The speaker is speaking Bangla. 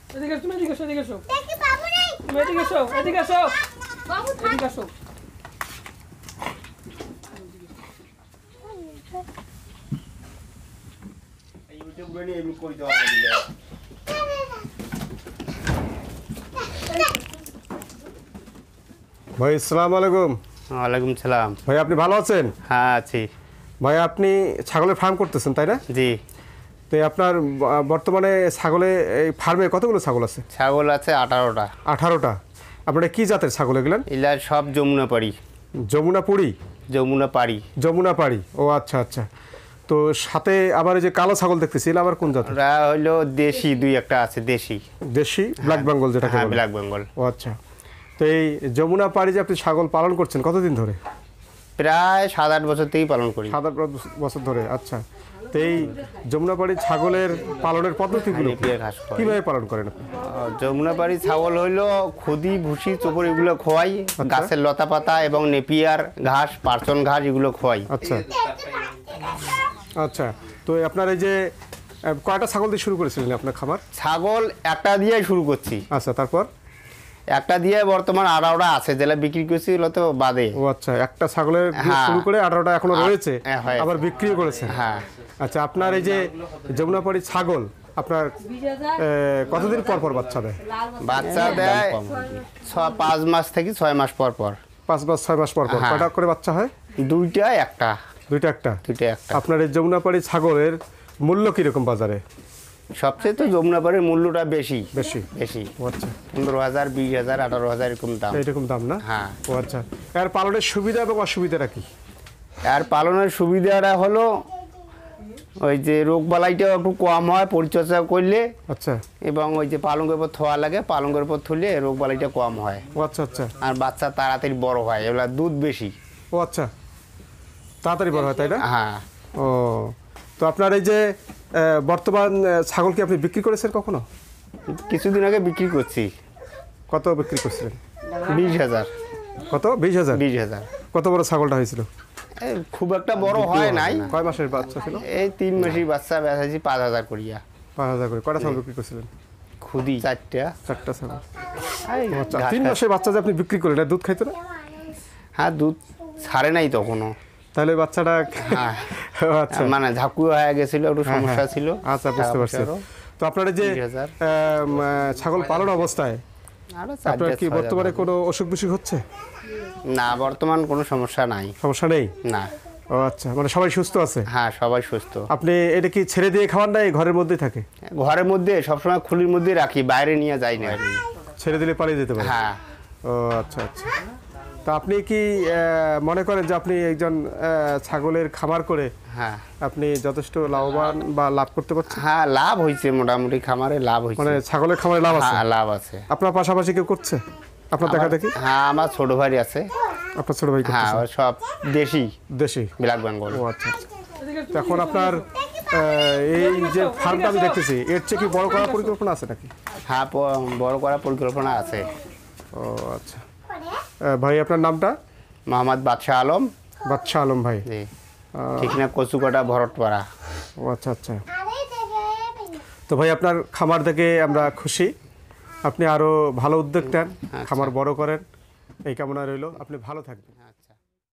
এদিকে তুমি এদিকে এসো এদিকে এসো দেখি বাবু নেই তুমি এদিকে এসো বাবু এদিকে এসো এই ইউটিউব গুলো এমনি করে দেওয়া হবে ভাই আসসালামু আলাইকুম। ওয়ালাইকুম সালাম। ভাই আপনি ভালো আছেন? হ্যাঁ আছি। ভাই আপনি ছাগলের ফার্ম করতেছেন তাই না? জি। তো আপনার বর্তমানে ছাগলে এই ফার্মে কতগুলো ছাগল আছে? ছাগল আছে 18টা। 18টা। আপনারা কি জাতের ছাগল এগুলেন? এলা সব যমুনাপাড়ি। যমুনাপুরি? যমুনাপাড়ি। যমুনাপাড়ি, ও আচ্ছা আচ্ছা। তো সাথে আবার এই যে কালো ছাগল দেখতেছি, এলা আবার কোন জাতের? ওরা হলো দেশি, দুই একটা আছে দেশি। দেশি ব্ল্যাক বেঙ্গল যেটাকে হ্যাঁ বলে? ব্ল্যাক বেঙ্গল। ও আচ্ছা। তো এই যমুনাপাড়ি যে আপনি ছাগল পালন করছেন কতদিন ধরে? প্রায় 7-8 বছর থেকেই পালন করি। 7-8 বছর ধরে, আচ্ছা। তো এই যমুনাপাড়ি ছাগলের পালনের পদ্ধতিগুলো ঘাস কিভাবে পালন করেন আপনি? যমুনাপাড়ি ছাগল হইলো খুদি ভুসি চোপড় এগুলো খোয়াই, গাছের লতা পাতা এবং নেপিয়ার ঘাস, পার্চন ঘাস এগুলো খোয়াই। আচ্ছা আচ্ছা। তো আপনার এই যে কয়টা ছাগল দিয়ে শুরু করেছিলেন আপনার খামার? ছাগল একটা দিয়ে শুরু করছি। আচ্ছা, তারপর? একটা দিয়ে বর্তমান 18টা আছে, যেটা বিক্রি করছি এগুলো তো বাদে। ও আচ্ছা, একটা ছাগলের শুরু করে 18টা এখনো রয়েছে, আবার বিক্রিও করেছেন? হ্যাঁ। আচ্ছা, আপনার এই যে যমুনাপাড়ি ছাগল আপনার কতদিন পর পর বাচ্চা দেয়? বাচ্চা দেয় 5 মাস থেকে 6 মাস পর পর। 5 মাস 6 মাস পর পর কয়টা করে বাচ্চা হয়? দুইটা একটা। দুইটা একটা? দুইটা একটা। আপনার এই যমুনাপাড়ি ছাগলের মূল্য কিরকম বাজারে? সবচেয়ে তো যমুনাপাড়ির মূল্যটা বেশি বেশি বেশি। ও আচ্ছা। 15,000, 20,000, 18,000 এরকম দাম। এইরকম দাম না? হ্যাঁ। ও আচ্ছা। এর পালনের সুবিধা এবং অসুবিধাটা কি? আর পালনের সুবিধাটা হলো ওই যে রোগ বালাইটাও একটু কম হয় পরিচর্যা করলে। আচ্ছা। এবং ওই যে পালঙ্কের উপর থোয়া লাগে, পালঙ্কের উপর থুলে রোগ বালাইটা কম হয়। ও আচ্ছা আচ্ছা। আর বাচ্চা তাড়াতাড়ি বড় হয়, এগুলা দুধ বেশি। ও আচ্ছা, তাড়াতাড়ি বড় হয় তাই না? হ্যাঁ। ও, তো আপনার এই যে বর্তমান ছাগল কি আপনি বিক্রি করেছেন কখনো? কিছুদিন আগে বিক্রি করছি। কত বিক্রি করছিলেন? 20,000। কত? 20,000? 20,000। কত বড় ছাগলটা হয়েছিল? খুব একটা বড় হয় নাই। কয় মাসের বাচ্চা ছিল? এই 3 মাসের বাচ্চা বেচাইছি 5,000 করিয়া। 5,000 করে। কয়টা ছাগল বিক্রি করছিলেন? খুদি 4টা। 4টা ছাগল। এই আচ্ছা, ঘাস 3 খায়। মাসের বাচ্চা যে আপনি বিক্রি করলেন, এটা দুধ খাইতো না? হ্যাঁ, দুধ ছাড়ে নাই তখনও। তাহলে বাচ্চাটা হ্যাঁ। আচ্ছা, মানে ঝাঁকু হয়ে গেছিল, একটু সমস্যা ছিল। আচ্ছা, বুঝতে পারছি। তো আপনারা যে 20,000 ছাগল পালন অবস্থায় আরো আপনার কি 4,000 বর্তমানে কোনো অসুখ বিসুখ হচ্ছে? না, বর্তমান কোনো সমস্যা নাই। সমস্যা নেই? না। ও আচ্ছা, মানে সবাই সুস্থ আছে? হ্যাঁ, সবাই সুস্থ। আপনি এটা কি ছেড়ে দিয়ে খাওয়ান না, এই ঘরের মধ্যেই থাকে? ঘরের মধ্যে সবসময় খুলির মধ্যে রাখি, বাইরে নিয়ে যাই না। ছেড়ে দিলে পালিয়ে যেতে পারে? হ্যাঁ। ও আচ্ছা আচ্ছা। তা আপনি কি মনে করেন যে আপনি একজন ছাগলের খামার করে হ্যাঁ আপনি যথেষ্ট লাভবান বা লাভ করতে পারছেন? হ্যাঁ, লাভ হয়েছে, মোটামুটি খামারে লাভ হয়েছে। মানে ছাগলের খামারে লাভ আছে? হ্যাঁ, লাভ আছে। আপনার পাশাপাশি কেউ করছে আপনার দেখা দেখি? হ্যাঁ, আমার ছোট ভাই আছে। আপনার ছোট ভাই হ্যাঁ, করতেছে? ওর সব দেশি দেশি ব্ল্যাক বেঙ্গল। ও আচ্ছা আচ্ছা। তো এখন আপনার এই যে ফার্মটা আমি দেখতেছি, এর চেয়ে কি বড় করার পরিকল্পনা আছে নাকি? হ্যাঁ, বড় করার পরিকল্পনা আছে। ও আচ্ছা। ভাই আপনার নামটা? মোহাম্মদ বাদশাহ আলম। বাদশাহ আলম ভাই? জি। ঠিক না, কচুকাটা, ভরতপাড়া। ও আচ্ছা আচ্ছা। তো ভাই আপনার খামার থেকে আমরা খুশি, আপনি আরও ভালো উদ্যোগ নেন, খামার বড় করেন, এই কামনা রইল। আপনি ভালো থাকবেন।